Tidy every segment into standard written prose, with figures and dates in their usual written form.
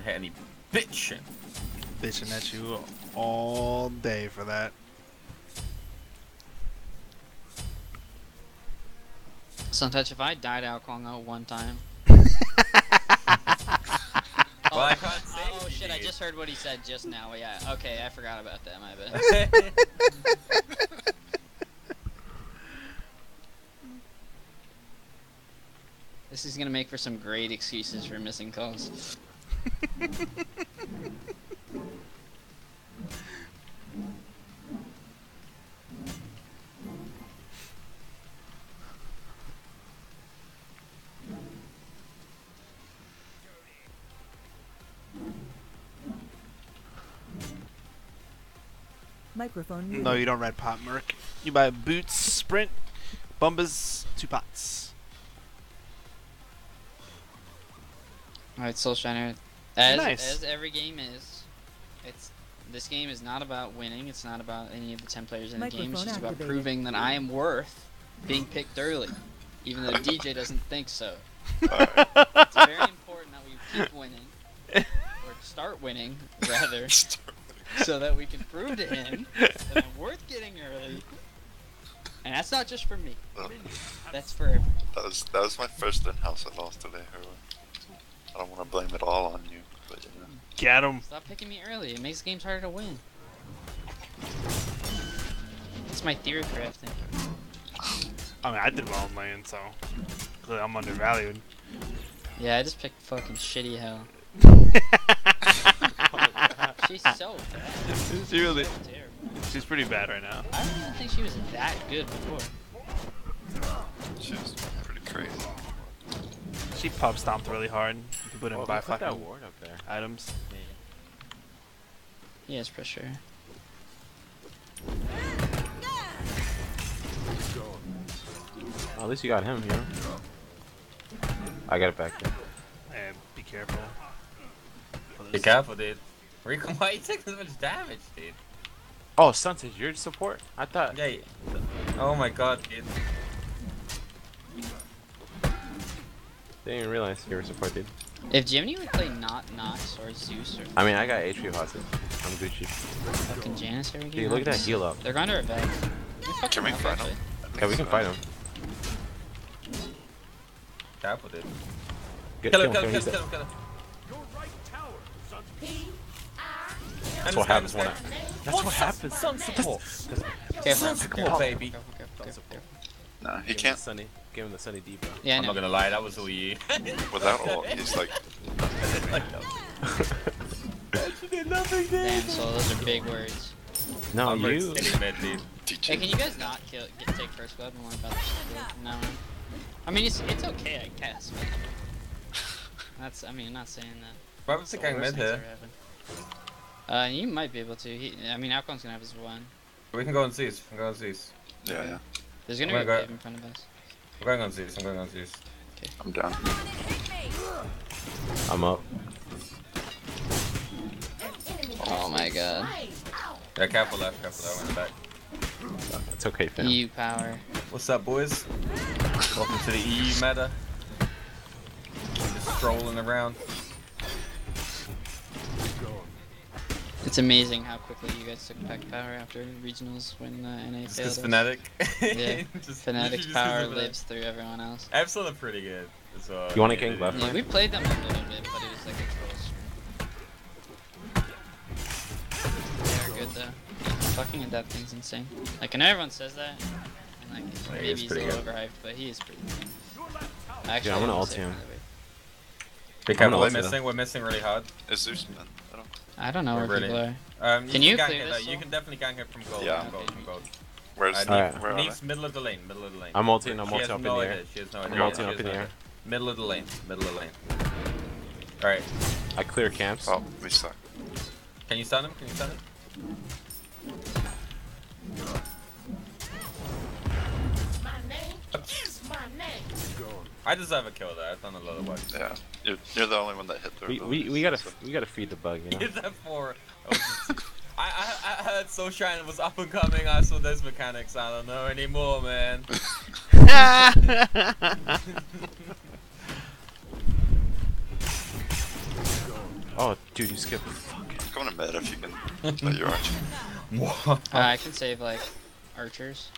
hear any bitching. Bitching at you all day for that. Sometimes if I died out Kongo one time. Well, I can't say. Oh shit! I just heard what he said just now. Yeah. Okay, I forgot about that. My bad. This is gonna make for some great excuses for missing calls. Microphone muted. No, you don't red pot, Merc. You buy boots, sprint, bumbas, 2 pots. Alright, Soul Shiner. As Nice. every game is, this game is not about winning. It's not about any of the 10 players in the game. It's Microphone just about activated. proving that I am worth being picked early, even though DJ doesn't think so. Alright. It's very important that we keep winning, or start winning rather, so that we can prove to him that I'm worth getting early. And that's not just for me. That's for everyone. That was my first in-house I lost today, Herwin. I don't want to blame it all on you, but you know. Get him. Stop picking me early. It makes games harder to win. That's my theory crafting. I mean, I did well in lane, so clearly I'm undervalued. Yeah, I just picked fucking shitty hell. She's so bad. She really, So terrible. she's pretty bad right now. I don't even think she was that good before. She's pretty crazy. She pub stomped really hard. People didn't buy put that fucking ward up there. items. Yes, for sure. Oh, at least you got him, you know? I got it back there. And be careful. Be careful, dude. Rico, why you taking so much damage, dude? Oh, Sunset, you're support? I thought. Yeah. Oh my god, dude. Didn't even realize you were support, dude. If Jiminy would play not Nox or Zeus or I mean, I got HP hostage. I'm Gucci. fucking Janus every game. Dude, look at that heal up. They're going to revive. Can we fight him? Yeah, we can fight him. Careful, dude. Get, Kill him, kill him, he's kill dead. him, kill him. That's what happens when I. That's what happens. Sun support. Careful. Sun support, baby. Careful. Nah, he Give him can't. the Sunny. Give him the Sunny Diva. Yeah, I I'm know. not gonna lie, that was all you. Without all, he's like. Damn, so those are big words. No, I'm very you. steady mid, dude. Hey, can you guys not take first blood and worry about this? No. I mean, it's okay, I guess. But that's. I mean, I'm not saying that. Robert's The taking worst mid things here. are happening. You might be able to. I mean, Alcon's gonna have his one. We can go on Zeus. We can go on Zeus. Yeah, yeah. There's gonna Oh be my a God. wave in front of us. I'm going on Zeus. I'm going on Zeus. I'm down. I'm up. Oh my god. Yeah, careful left, I went back. It's okay, fam. EU power. What's up, boys? Welcome to the EU meta. Just strolling around. It's amazing how quickly you guys took back power after regionals when NA Just failed because us. Fnatic. Yeah, Just- Fnatic's just 'cause power of Fnatic. lives through everyone else. Epsilon are pretty good as well. You wanna Yeah, gank dude. left? Yeah, we played them a little bit, but it was like a troll stream. They're good though. Fucking Adept thing's insane. Like, I know everyone says that, and like, Yeah, he maybe is he's a pretty little good. overhyped, but he is pretty good. Actually, I'm gonna I would ult say him. another way. Be I'm careful, gonna we're ult him. missing. We're missing really hard. Is Zeus man? I don't. I don't know where Really? people are. Can you gank clear it, this, though. You though? can definitely gank it from gold. Yeah. From gold, from gold. Where's Alright. where are they? Needs middle of the lane. Middle of the lane. I'm ulting, I'm She ulting has up in no the idea. air. She has no I'm idea. ulting She up has in no the air. idea. Middle of the lane. Middle of the lane. Alright. I clear camps. Oh, we suck. Can you stun him? Can you stun him? I deserve a kill there. I've done a lot of work. Yeah, you're the only one that hit the. We gotta feed the bug, you know. Is that for? I heard Soulshine was up and coming. I saw those mechanics. I don't know anymore, man. Oh, dude, you skipped. Fuck. Come to mid if you can. Let your archer. I can save like archers.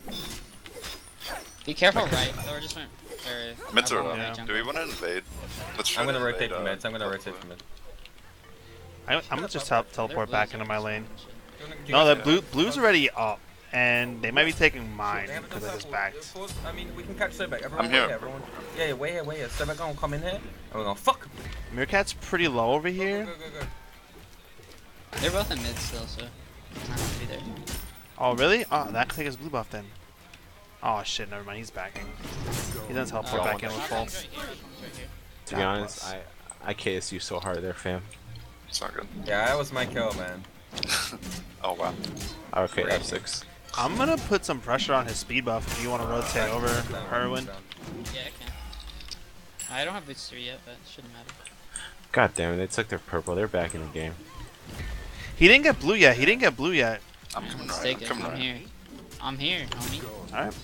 Be careful, right? Or just went. Or, Mids are I'll go up. right Yeah. jungle. Do we want to invade? Let's try I'm gonna to rotate invade, the mids. I'm gonna top rotate lane. the mid. I'm gonna just teleport Their back blues into are my lane. shit. No, the blue's already up, and they might be taking mine They haven't because done I just purple. backed. Pause. I mean, we can catch Sobek. Everyone I'm wait here. Everyone. Yeah, wait here. Sobek gonna come in here. And we're gonna fuck. Meerkat's pretty low over Go, here. go. They're both in mid still, so I'm not gonna be there. Oh, really? Oh, that can take his blue buff then. Oh shit, never mind. He's backing. He doesn't teleport back in with full. Right here, right here. To be honest, I KS you so hard there, fam. It's not good. Yeah, that was my kill, man. Oh wow. Okay, Great. F6. I'm gonna put some pressure on his speed buff if you want to rotate over Herwin. Yeah, I can. I don't have boots 3 yet, but it shouldn't matter. God damn it, they took their purple. They're back in the game. He didn't get blue yet. He didn't get blue yet. I'm Yeah, coming let's right. take I'm it. coming I'm right. here. I'm here, homie. All right.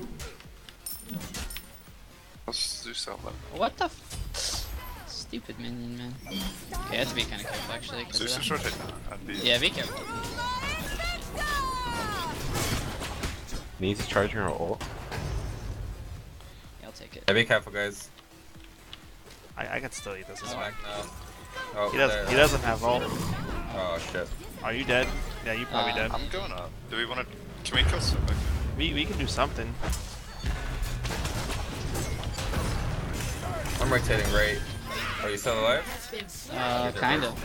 Let's do something. What the stupid minion, man. Okay, I have to be kind of careful actually. 'Cause Zeus of is that. rotating. I'd be. Yeah, be careful. Need to charge your ult. Yeah, I'll take it. Yeah, be careful, guys. I can still eat this as well. Back now. Oh, He there. doesn't. He doesn't have ult. Oh shit. Are you dead? Yeah, you probably dead. I'm going up. Do we want to? Can we kill Sobek? We can do something. I'm rotating right. Are you still alive? Kind of.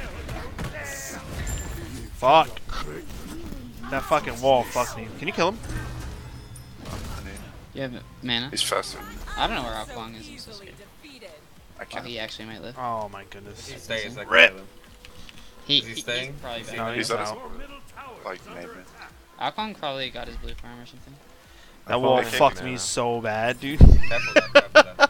Fuck. That fucking wall fucked me. Can you kill him? You have mana? He's faster. I don't know where Alkwang is. I'm so scared. I Oh, can't. he actually might live. Oh my goodness. He stays. Like, Rip. Is he staying? He's probably Is he- back. No, He's he's at his out. like maybe. Alkwang probably got his blue farm or something. That wall Fucking fucked mana. me so bad, dude. Careful that.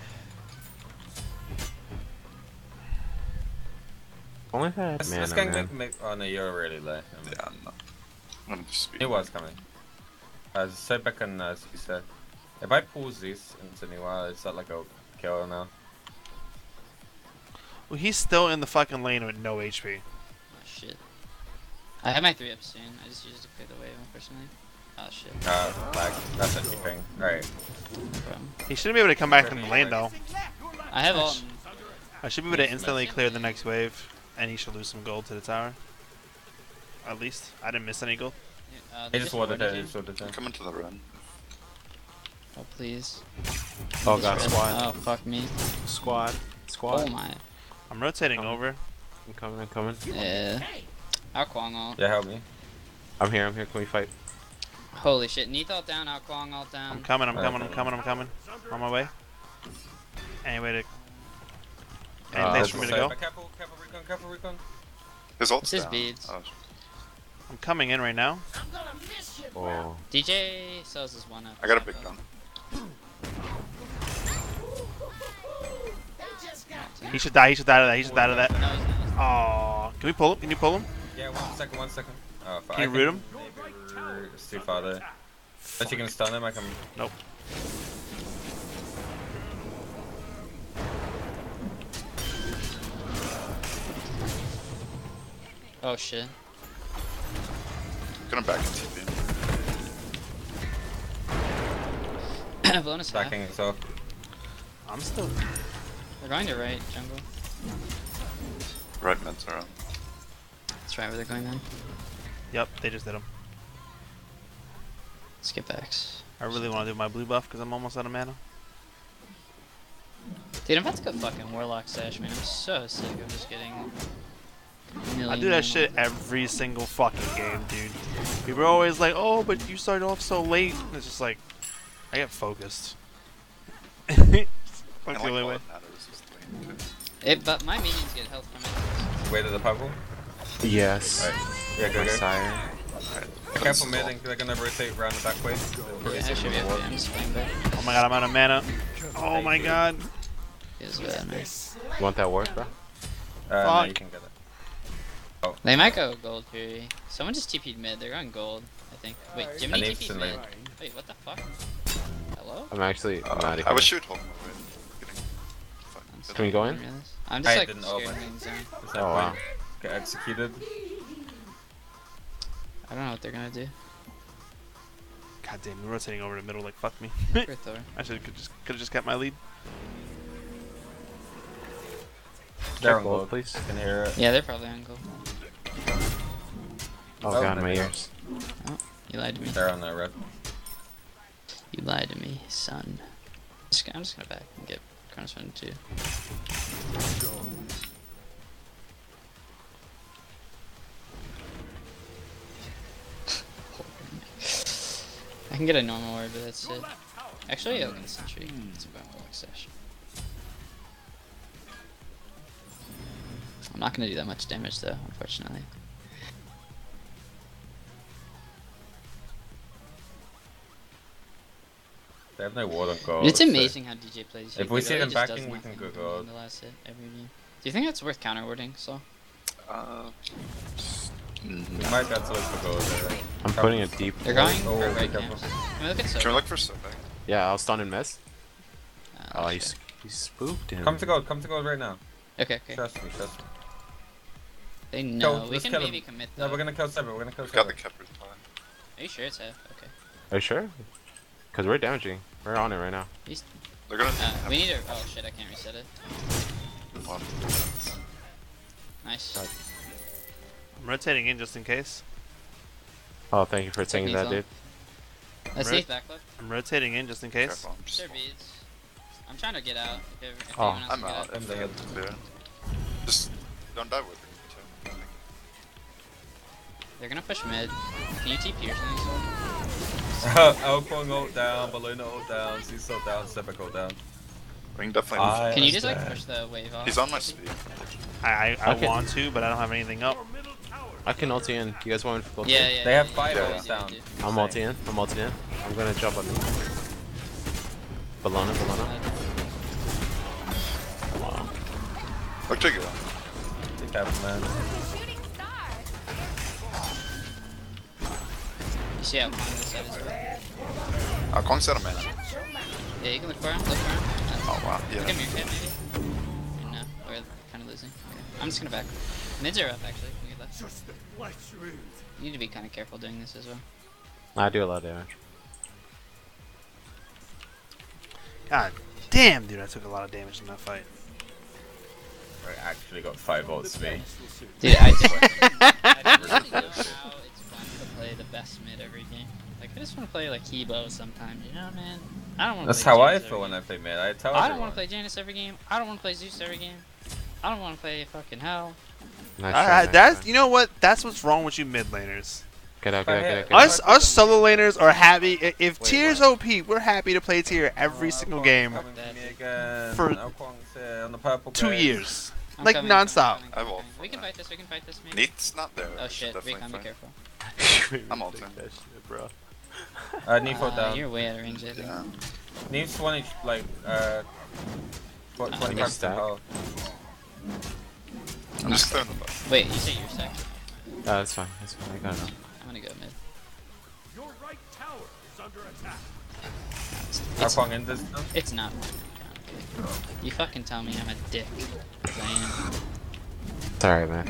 Only if I had This mana, guy man. make. Oh no, you're really late. Yeah, I'm not. I'm gonna just be. He was coming. Sobek and as you said. If I pause this into Niwa, is that like a kill now? Well, he's still in the fucking lane with no HP. Oh, shit. I have my 3 up soon. I just used it to clear the wave, unfortunately. Oh shit. Lag. That's a thing. Alright. He shouldn't be able to come back in the lane though. I have ult. I should be able to instantly clear the next wave, and he should lose some gold to the tower. At least I didn't miss any gold. He just wanted warded it. He you. just wanted I'm it. coming to the run. Oh please. Oh god, Just squad. Oh fuck me. Squad. Squad. Oh my. I'm rotating over. I'm coming, I'm coming. Yeah. Alkwang ult. Yeah, help me. I'm here, Can we fight? Holy shit. Neath ult down, Alkwang ult down. I'm coming. On my way. Any way to? Any place for me to go? Careful, recon. His ult's It's his down. beads. Oh, I'm coming in right now. Oh. DJ sells his 1 up. I got a big gun. He should die. He should die to that. He should die to that. No, he's not. Oh, can we pull him? Can you pull him? Yeah, 1 second. Oh, fuck. Can you root him? Maybe it's too far there. But you can stun him, I can. Nope. Oh shit. Gonna back into TP. Blown us half. Stacking itself. I'm still. They're going to right, jungle. Right mid's around. That's right where they're going then. Yep, they just did him. Skip backs. I really want to do my blue buff because I'm almost out of mana. Dude, I'm about to go fucking Warlock Sash, man. I'm so sick of just getting. I do that shit every single fucking game, dude. People are always like, "Oh, but you started off so late." And it's just like, I get focused. That's And the like only way. blood matters is the lane, too. But my minions get health from it. Wait to the purple. Yes. Alright. Yeah, My go. sire. Careful mid, and they're gonna rotate around the back way. Yeah, I should be okay. I'm just playing back. Oh my god, I'm out of mana. Oh my god. Feels bad, man. You want that ward, bro? No, Fuck. you can get it. They might go gold, Fury. Someone just TP'd mid. They're going gold, I think. Wait, I Jiminy need TP'd to mid. like- Wait, what the fuck? Hello? I'm actually I'm out of here. I was shoot holding my way. Getting Can we go in? I'm just I like didn't scared open. of being zoned. Is that Oh, wow. point get executed? I don't know what they're gonna do. God damn, you're rotating over the middle like fuck me. For Thor. I could have just kept my lead. They're Check on gold, gold. please. I can hear it. Yeah, they're probably on gold. Oh, Oh, god, there my we go. ears. You lied to me. They're on the red. You lied to me, son. I'm just gonna back and get Cronus Run 2. I can get a normal ward, but that's it. Actually, I'll get a sentry. It's about relaxation. I'm not gonna do that much damage though, unfortunately. They have no ward on gold. It's so- amazing how DJ plays. If He we see really them just backing, does we can nothing go gold. in the last hit every game. Do you think that's worth counter warding? So We might get to look for gold there. I'm putting it deep. they're going Oh, for be right careful. camps. Can we look at Can we Soda? look for Civic? Yeah, I'll stun and miss. Oh, shit. he spooked him. Come to gold right now. Okay, okay. Trust me, trust me. They know. We let's can kill maybe him. commit No, though. we're gonna kill Sever, we're gonna kill We've got the Sever. Keppers plan. Are you sure it's half? Okay. Are you sure? Because we're damaging. We're on it right now. They're gonna. We need to. Oh shit! I can't reset it. One. Nice. I'm rotating in just in case. Oh, thank you for saying Technique's that, on. dude. Let's Right. see back look. I'm rotating in just in case. Careful, I'm just- There beads. I'm trying to get out. If Oh. anyone else I'm can get out. I'm If they dead. get to clear. Just don't die with it. Too. They're gonna push mid. Can you TP or something? Alpong ult down, Balloon ult down, Cecil down, Sever ult down. We can definitely. I- Can you just like dead. push the wave off? He's on my speed. I Okay. want to, but I don't have anything up. I can ulti in. You guys want me to go? Yeah, yeah. They have yeah, 5 yeah, ults yeah, down. dude. I'm ulti in. I'm ulti in. I'm gonna jump on them. Bologna. Wow. Look, take it. Be careful, man. You see how fun this side is? Right? Kong set a man. Yeah, you can look for him. Look for him. Oh wow. Look Yeah. at me, maybe. No, we're kind of losing. Okay. I'm just gonna back. Mids are up actually. Can you get left? You need to be kind of careful doing this as well. I do a lot of damage. God damn, dude, I took a lot of damage in that fight. I actually got 5 ults me. Dude, I just I don't really know how it's fun to play the best mid every game. Like I just want to play like Hebo sometimes. You know, man. I don't want to. That's how I feel when I play mid. I tell I don't everyone. want to play Janus every game. I don't want to play Zeus every game. I don't want to play fucking Hell. Nice try, That's nice you know what? That's what's wrong with you mid laners. try. Get out. Us solo laners are happy. If Wait, Tier's OP, we're happy to play Tier every single game Coming to me again. For Alpong's here on the purple 2 base. years. I'm Like coming, non-stop. coming, I coming, will coming. We can fight this. We can fight this. Maybe. Neat's not there. Oh shit! Definitely Recon, be fine. careful. I'm ulting. That shit, bro. Neefo down. You're way out of range. I think. Yeah. Needs 20, like, 25 stack. health. I'm just clearing the buff. Wait, you say you're second? That's fine. That's fine. I got it. I'm gonna go mid. Your right tower is under attack. It's, Alpong in this now. it's not. You fucking tell me I'm a dick. 'Cause I am. It's alright, man.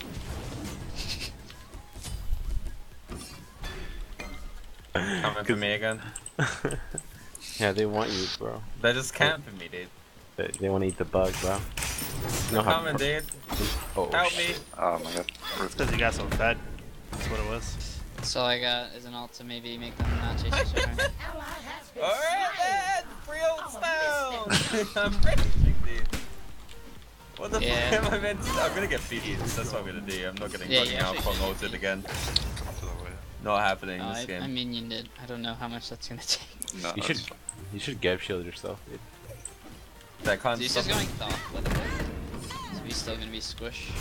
Coming for me again. Yeah, they want you, bro. They're just camping me, dude. They want to eat the bug, bro. No, Coming, dude. Oh, Help shit. me. Oh my god. Because you got so fed. That's what it was. That's all I got is an ult to maybe make them not chase each other. Alright, man. Free ults down. I'm raging, dude. What the Yeah. fuck am I meant to do? I'm gonna get beads. That's what I'm gonna do. I'm not getting Yeah, fucking you actually Alpong should. ulted again. Come to the way. Not happening Oh, in this I game. minioned it. I don't know how much that's gonna take. No, You that's should, fine. you should get shield yourself, dude. That can't Zeus stop is going Thoth, by the way. So he's still gonna be squish.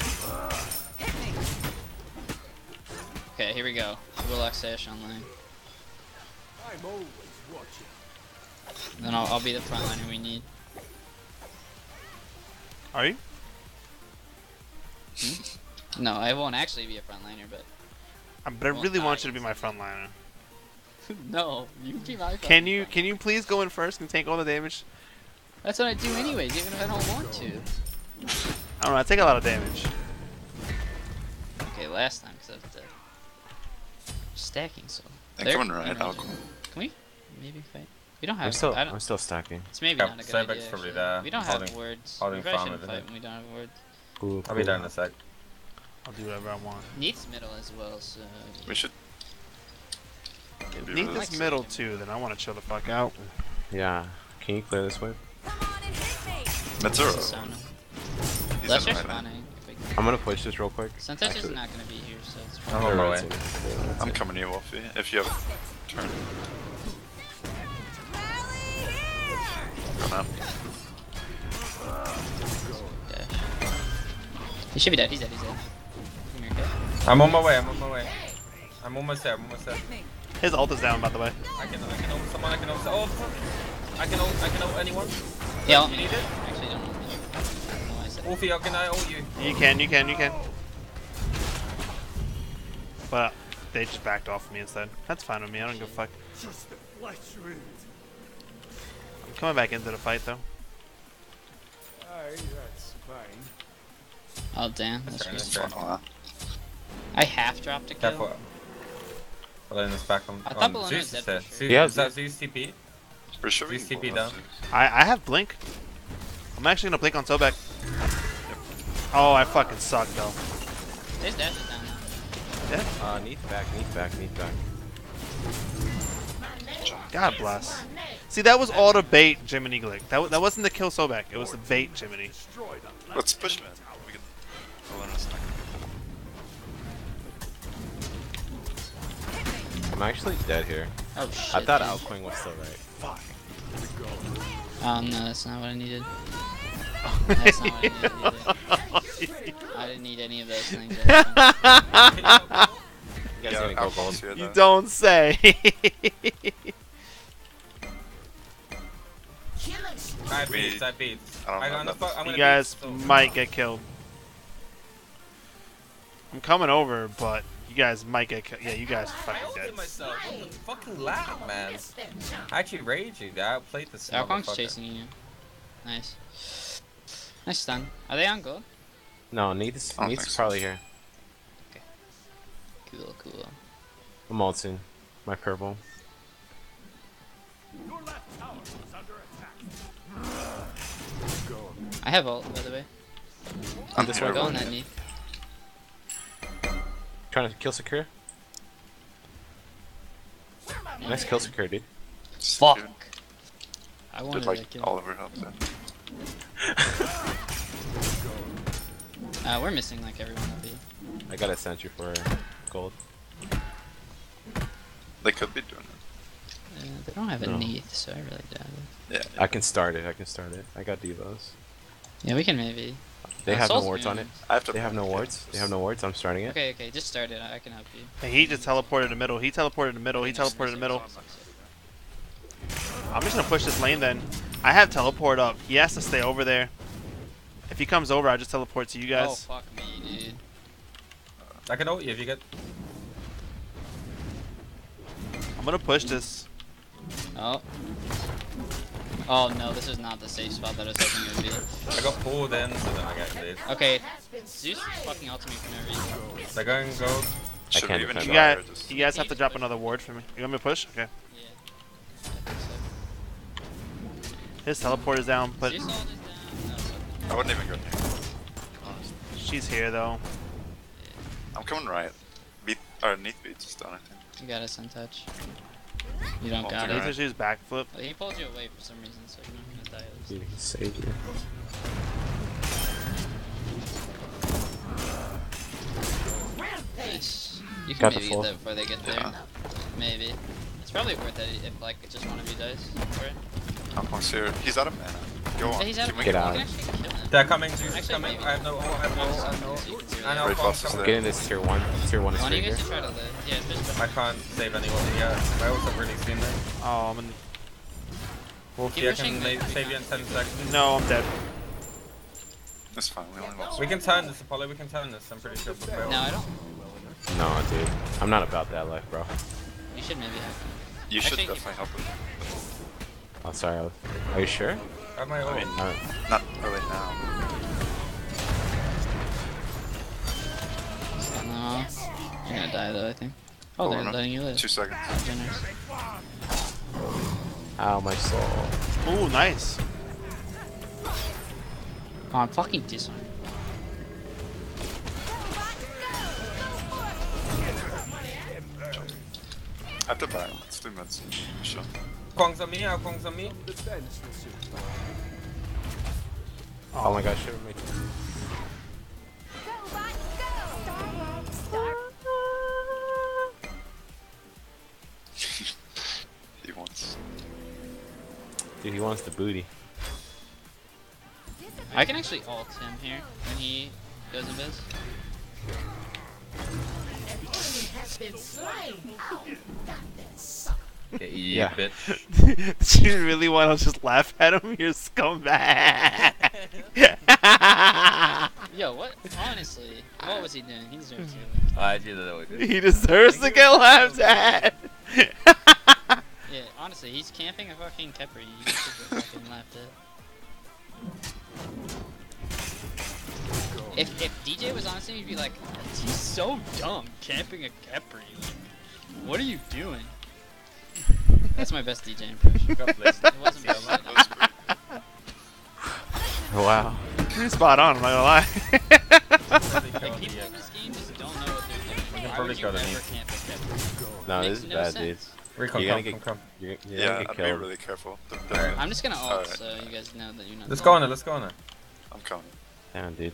Okay, here we go. Warlock Sash online. I'm always watching. Then I'll be the frontliner we need. Are you? No, I won't actually be a frontliner, but But I Well, really want I- you to be my frontliner. no, you be my Can you please go in first and take all the damage? That's what I do anyways, even if I don't want to. I don't know. I take a lot of damage. Okay, last time because of the stacking. So. They're coming right never out. mind. Can we maybe fight? We don't have. I'm still stacking. It's maybe Yeah, not a good Cyber's idea. probably Actually. there, We don't holding- have words. holding We probably farm, shouldn't isn't fight it? when we don't have words. Cool. I'll be there in a sec. I'll do whatever I want. Needs middle as well, so. We should. Need this middle too, then I want to chill the fuck out. Yeah. Can you clear this way? Mitsuru. Persona. He's Let's in just right now. running. I'm gonna push this real quick. Since is Actually- not gonna be here, so it's I'm fine. on my way. I'm coming to you, Wolfie, if you have a turn. Come out. Dash. He should be dead. He's dead. He's dead. Come here, kid. I'm on my way. I'm on my way. I'm almost there. I'm almost there. His ult is down, by the way. I can ult someone. I can ult. Oh, fuck. I can ult anyone. Yeah, You need it? Actually, don't know. I don't know why I said that. Wolfie, how can I ult you? You can. But they just backed off me instead. That's fine with me. I don't give a fuck. Just the flesh wound. I'm coming back into the fight though. Aye, that's fine. Oh damn, that's That's crazy. fair. Oh, I half dropped a kill. Careful. Balena's back on. I thought Balena was Zeus dead is there. for sure. Zeus, Yeah, is that Zeus TP? for sure. we Zeus can TP pull down. Zeus. I have blink. I'm actually gonna blink on Sobek. Oh, I fucking suck though. His dash is down now. Neath back. God bless. See, that was all to bait Jiminy Glick. That wasn't to kill Sobek. It was to bait Jiminy. Destroyed a Let's push him in. We can. Roll in a snack. I'm actually dead here. Oh shit. I thought dude. Alquing was still right. Fuck. Oh no, that's not what I needed. That's not what I needed either. I didn't need any of those things. You guys Yeah, gonna go Alphonse gold? here, You though. don't say. I beat. I beat. I don't know I'm nothing. gonna You beat, guys so- might get killed. I'm coming over, but you guys might get killed. Yeah, you guys I fucking ulted dead. myself. What the fucking lag, man. I actually raging. I outplayed this Alcong's motherfucker. chasing you. Nice. Nice stun. Are they on gold? No, Neath's I don't think so. probably here. Cool. I'm ulting. My purple. Your left tower is under attack. I have ult, by the way. I'm this here. way, Go on that knee. Trying to kill Secure. Nice kill Secure, dude. Fuck. Dude, I Did wanted like that kill. Oliver help there. We're missing like everyone will be. I got a sentry for gold. They could be doing it. They don't have a No. Neath, so I really doubt it. Yeah. I can start it. I got Devos. Yeah, we can maybe. They have no Soul's wards on it. Moon. I have to. They have no wards. They have no wards. I'm starting it. Okay, just start it. I can help you. Hey, he just teleported to middle. He teleported to middle. I'm just gonna push this lane then. I have teleport up. He has to stay over there. If he comes over, I just teleport to you Oh guys. fuck me, dude. I can ult you if you get. I'm gonna push this. Oh. Oh no, this is not the safe spot that I was hoping it would be. I got pulled in, so then I got indeed. Okay, Zeus is fucking ulting me for no reason. They're going gold. Should can't we even defend try You or just? guys have to drop another ward for me. You want me to push? Okay. Yeah. I think so. His teleport is down, but Zeus ult is down. No, it's I wouldn't even go near. Honestly. she's here though. I'm coming right. Beat or Neath beats us down, I think. you got us in touch. You don't Ulting got He it. right. just use backflip. Well, he pulled you away for some reason, so you're not gonna die at least. Dude, he saved you. Nice. You can Got the maybe full. get that before they get there. Yeah. Maybe. It's probably worth it if like just one of you dies for it. Alphonse here. He's out of mana. Go on. Yeah, he's out Can of we Get you out. can actually kill him. They're coming, Zeus is Actually, coming. maybe. I have no ult, I have no ult, I have no ult. I know Great Alphonse bosses coming. there. Get in this tier 1. Tier 1 is One of right you here. guys should try to live. Yeah, just I can't save anyone yet. My ults have really seen them. Oh, I'm in. Wolfie, Keep I can pushing, save you in 10 seconds. No, I'm dead. It's fine. We only lost. We can turn this, Apollo. We can turn this. I'm pretty sure. No, I don't. No, dude. I'm not about that life, bro. You should maybe have. You should Actually, definitely help him. Oh, sorry. Are you sure? Grab my I ult. mean, No. not really now. No. You're gonna die though, I think. Oh, they're no. letting you live. 2 seconds. Generous. Ow, my soul. Ooh, nice. Oh, I'm fucking disarmed. At the back. Let's do mids. Sure. Kwang's on me, Kwang's on me. Defense will soon fall. Oh my god, should have made. He wants. Dude, he wants the booty. I can actually ult him here when he goes invis. Yeah, bitch. Did you really want to just laugh at him? You're scumbag. Yo, what? Honestly, what was he doing? He deserves to. I do that. He deserves to get laughed at. Yeah, honestly, he's camping a fucking Khepri. You should have fucking laughed at. If DJ was honestly, he'd be like, he's so dumb camping a Khepri. Like, what are you doing? That's my best DJ impression. God bless. It wasn't bad. That was pretty. Wow. You're spot on, I'm not gonna lie. Like, people in this game just don't know what they're doing. Why probably would you go to ever me. camp a Khepri? No, Makes this is no bad, sense. Recon, You're gonna come, get- come. dude. You're Yeah, gonna I'd get be killed. really careful. I'm just gonna ult, Alright. so you guys know that you're not. Let's go on it, let's go on it. I'm coming. Damn, dude.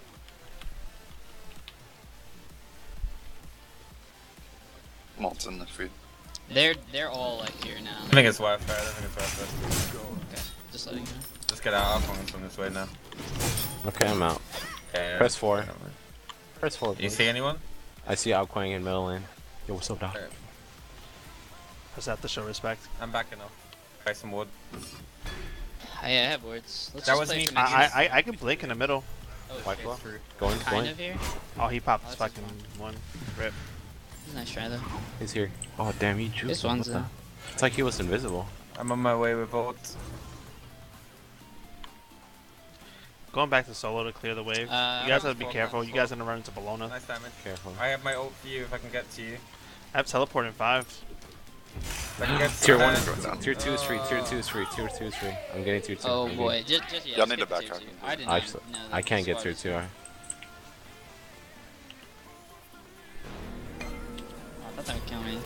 Malt's in the feed. They're all like here now. I think it's worth it, I think it's worth it. Okay, just letting you know. Let's get out, Kwang's on this way now. Okay, I'm out. Yeah. Press 4. Press 4. You please. see anyone? I see Ao Quang in middle lane. Yo, what's up, Doc? Alright. Just have to show respect. I'm backing off. Buy some wood. I have words. Let's That just was play me. for next I can blink in the middle. Oh, White shit. Claw. Going, Kind going. of here. Oh, he popped his Oh, that's fucking one. Rip. Nice try though. He's here. Oh, damn, he juiced This him. one's What the- a. It's like he was invisible. I'm on my way with ult. Going back to solo to clear the wave. Uh, You guys have to be Fall, careful. fall, You guys are gonna run into Bologna. Nice damage. Careful. I have my ult for you if I can get to you. I have teleport in 5. If I can get to Tier you, 1 man. Going down. Tier 2 is free. Tier 2 is free. Tier 2 is free. I'm getting tier 2. Oh I'm boy, just yeah. Y'all skip need to the back tier up. two. I didn't I, even know that I can't the get tier squad 2. was- Oh, I thought that would kill me.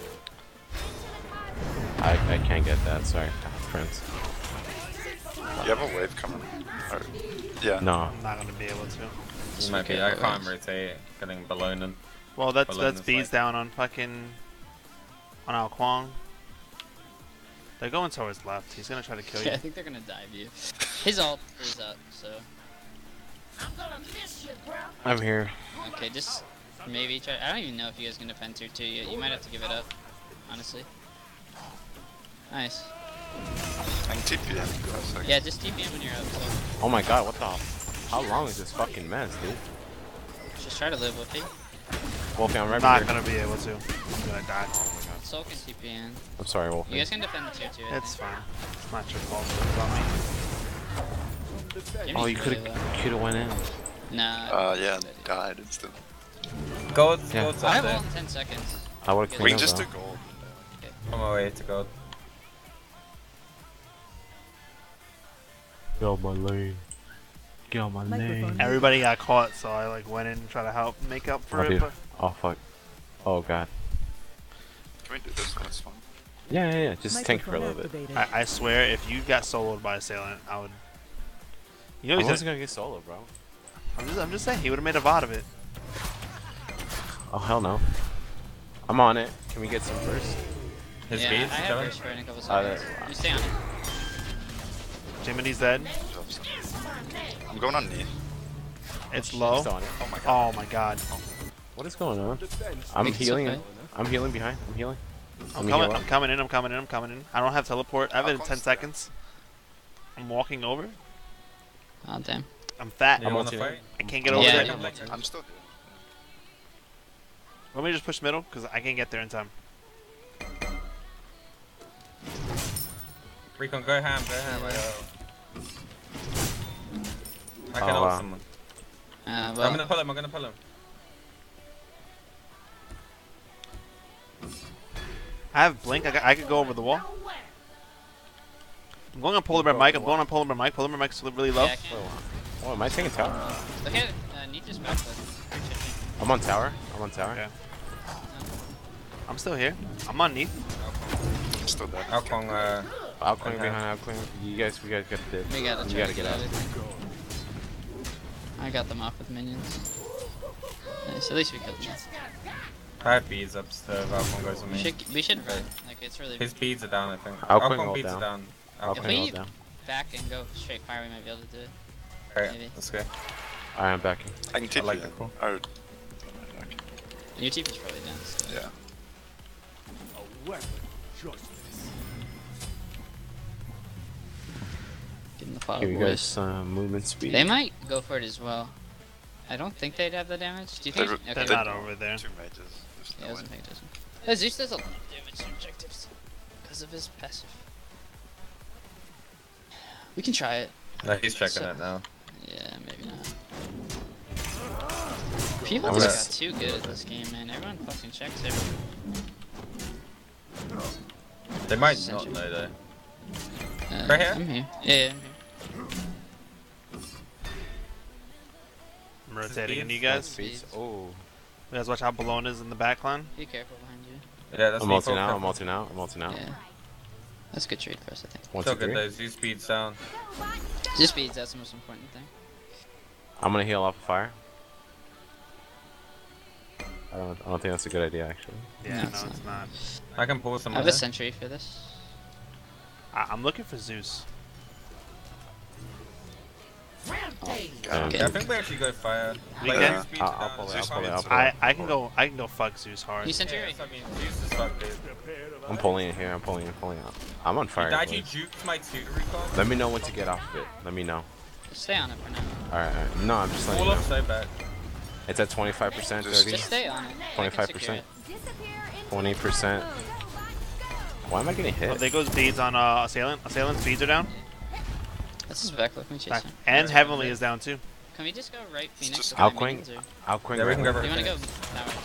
I can't get that. Sorry, friends. You have a wave coming. Or, yeah. No. I'm not gonna be able to. You might be. I can't rotate. Getting Bologna. Well, that's Bologna's B's like- down on fucking on Ao Quang. They're going towards left. He's gonna try to kill you. Yeah, I think they're gonna dive you. His ult is up, so I'm here. okay, just maybe try. I don't even know if you guys can defend tier 2 yet. You might have to give it up, honestly. Nice. I can TP in for a second. Yeah, just TP in when you're up. So Oh my god, what the? How long is this fucking mess, dude? just try to live with it. Wolfie, I'm right Not here. gonna be able to. I'm gonna die. Soul can TP in. I'm sorry, You Wolfie. guys can defend the tier 2. I It's think. fine. It's not your fault. It's on me. Give Oh, me you really could have went in. low. Nah. Yeah, died instantly. Gold, Yeah. gold's I up have there. ult in 10 seconds. I would have We We cleaned can up, just do though. gold. On my way to gold. Get on my lane. Get on my lane. Everybody got caught, so I like went in and tried to help make up for Oh, it. dude. But Oh fuck. Oh god. Can we do this one? It's fine. Yeah. Just tank for a little bit. I swear, if you got soloed by Assailant, I would. You know I he's wasn't gonna get solo, bro. I'm just saying he would have made a VOD of it. Oh hell no. I'm on it. Can we get some first? His Yeah, beads I have coming. burst for in a couple there- seconds. You stay on it. Jiminy's dead. I'm going on knee. It's Still low. on it. Oh my god. Oh my god. What is going on? Defense. I'm Makes it healing. okay. I'm healing behind. I'm healing. I'm Let me coming. heal I'm up. coming in. I'm coming in. I'm coming in. I'm coming in. I don't have teleport. I have it in How 10 close? seconds. I'm walking over. Oh damn. I'm fat. You I'm wanna on fight? I can't get I'm over Yeah, there. yeah. I'm still here. Let me just push middle because I can't get there in time. Recon, go ham, I I can Oh, ult wow. someone. Well, I'm gonna pull him. I'm gonna pull him. I have blink. I could go over the wall. I'm going on polar bear mic. I'm going on polar bear mic. Polar bear mic's really low. yeah, I can't. Oh, am I taking tower? Look at Nietzsche's backlist. I'm on tower. I'm on tower. Okay. I'm still here. I'm on Neath. I'm still dead. Alcon, Outclaim Okay. behind outclaim. You guys get the. We gotta You try gotta to get get out. out. I got them off with minions. Nice, at least we killed them. I have beads up, so if Alcon goes with We me. should run. Like, it's really... His beads are down, I think. Alcon Alcon ult beads down. are down. Outclaim we- ult down. Back and go straight fire, we might be able to do it. Alright, maybe. let's go. Alright, I'm backing. I can TP like in. the call. Or, Your TP is probably down. So. yeah. A weapon. Justice. Give them the fog Give you boys. guys some movement speed. They might go for it as well. I don't think they'd have the damage. Do you think? They're- They're Okay. not over there. 2 mages. There's Yeah, no doesn't way. think it doesn't. Zeus does a lot of damage to objectives because of his passive. We can try it. No, he's checking So- it now. Yeah, maybe not. People I'm just gonna- got too good at this game, man. Everyone fucking checks everything. They might not Essentially. know though. I'm Right here? here. Yeah, I'm here. I'm rotating in you That's guys. speed. Oh. You guys watch how Balloon is in the back line. Be careful behind you. Yeah, that's I'm me. ulting out. I'm ulting out. I'm ulting out. Yeah. That's a good trade for us, I think. 1, So 2, good 3. though. Zeus speeds down. Just speeds, that's the most important thing. I'm gonna heal off of fire. I don't think that's a good idea actually. Yeah, No, no, it's it's not. I can pull I someone. have a there. sentry for this. I'm looking for Zeus. Okay. Yeah, I think we actually go fire. We Like, can. Zeus speeds I'll down, pull it, Zeus I'll pull it, speeds I'll pull down. it. I can go fuck Zeus hard. You sentry Yeah, right that's here. what I mean. Zeus is fucked, dude. I'm pulling it here. I'm pulling out. I'm on fire. He actually boys. juked my tutor recall. Let me know when to get off of it. Let me know. Just stay on it for now. Alright. No, I'm just letting Pull you up know. so back. It's at 25%, 30, Just stay on it. I can 25%. secure it. 20%. Why am I getting Oh, hit? there goes beads on assailant. Assailant speeds are down. That's his back. Let me chase Back. him. And heavenly is down too. Can we just go right Phoenix? just with my Outquing. minions, or- Outquing. Yeah, we can go right. Do you want to go Phoenix.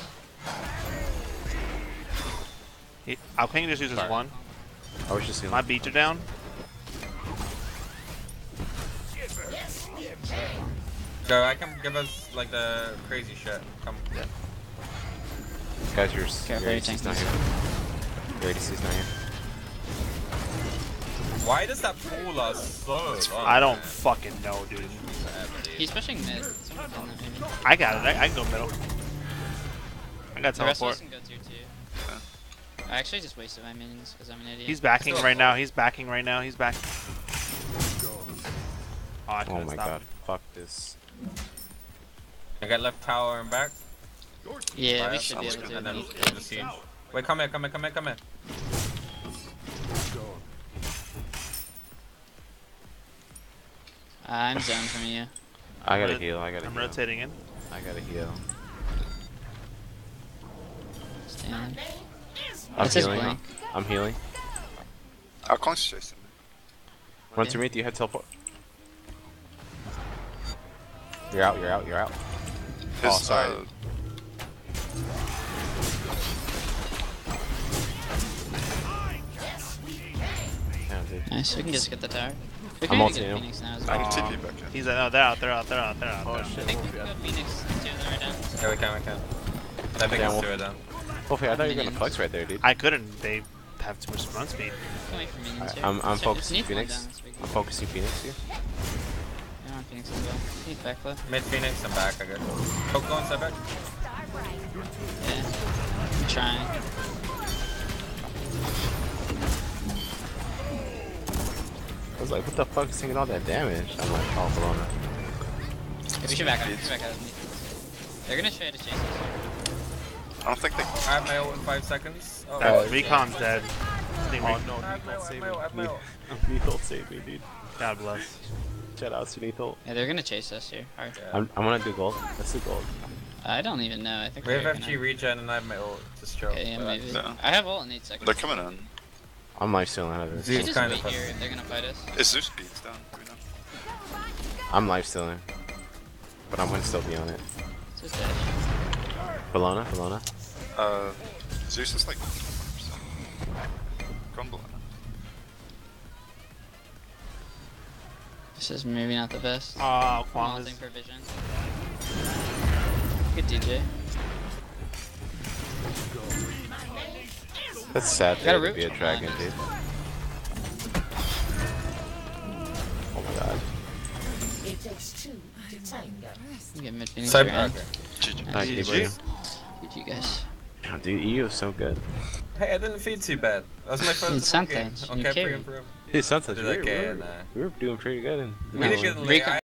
towers? Alpine just uses Sorry. one. I was just healing. My beats are down. Go, I can give us like the crazy shit. Come. Guys, your Careful, your ADC's tank not is- here. Your ADC's not here. Why does that pull us so long? I don't fucking know, dude. He's pushing mid. Someone done that maybe. I got it. I can go middle. I got The rest of us teleport. can go tier 2. I actually just wasted my minions because I'm an idiot. He's backing Still right now. close. He's backing right now. He's back. Oh, I Oh couldn't my stop god. him. Fuck this. I got left tower and back. Yeah, we Fire, should be able and to. then beat we'll just siege. Wait, come here. I'm done from you. I gotta rot- heal. I gotta I'm heal. rotating in. I gotta heal. Stay on. I'm It's his healing. blink. I'm healing. Alcon's chasing me. Run Okay. to me. Do you have teleport? You're out. You're out. You're out. His, Oh, sorry. Damn, dude. Nice, we can just get the tower. We I'm can ulting get you. Phoenix now as I well. can Oh. TP back in. He's no, they're out. They're out. They're out. They're out. Oh they're out. I shit. think we can go Phoenix too right now. Yeah, we can. I think Yeah, it's well- two of them. Hopefully, I thought you were gonna Minions. flex right there, dude. I couldn't. They have too much run speed. Can wait for minions Alright, here. I'm Check- focusing just need one Phoenix. down, that's big. I'm focusing Phoenix here. Yeah, on Phoenix as well. Need back left. Mid Phoenix and back, I guess. Poke going so back. Yeah. I'm trying. I was like, what the fuck is taking all that damage? I'm like, oh, Bologna. Yeah, we should back out. We should back out. They're gonna try to chase us. I don't think they. I have my ult in 5 seconds. Oh, Recon's dead. I think Oh Re- no, I have my ult, I have my ult, I have my ult. Neathel save me, dude. God bless. Shout out to Neathel. Yeah, they're gonna chase us here. Hard. Yeah. I'm gonna do gold. Let's do gold. I don't even know. I think We have they're FG gonna... regen and I have my ult. Just chill. Okay, yeah, maybe. Yeah. I have ult in 8 seconds. They're coming in. I'm life stealing out of We this. should Zeus just kinda wait fucked. here if they're gonna fight us. Is Zeus speeds down? Do we know? I'm life stealing, but I'm gonna still be on it. It's just dash. Bologna. Zeus is like 1%. Crumbling. This is maybe not the best. Oh, Kwang Mounting is... provision. Good DJ. That's sad Got a to root? be a dragon, dude. Oh my god. It takes two to tango. You get mid Phoenix Side your end. GG. Alright, GG. Gabriel. GG guys. Oh, dude, EU is so good. Hey, I didn't feed too bad. That was my first It's game sometimes. on You Capri carry. Improved. Dude, sometimes I did okay, and, we were doing pretty good in we did good in late. Recon.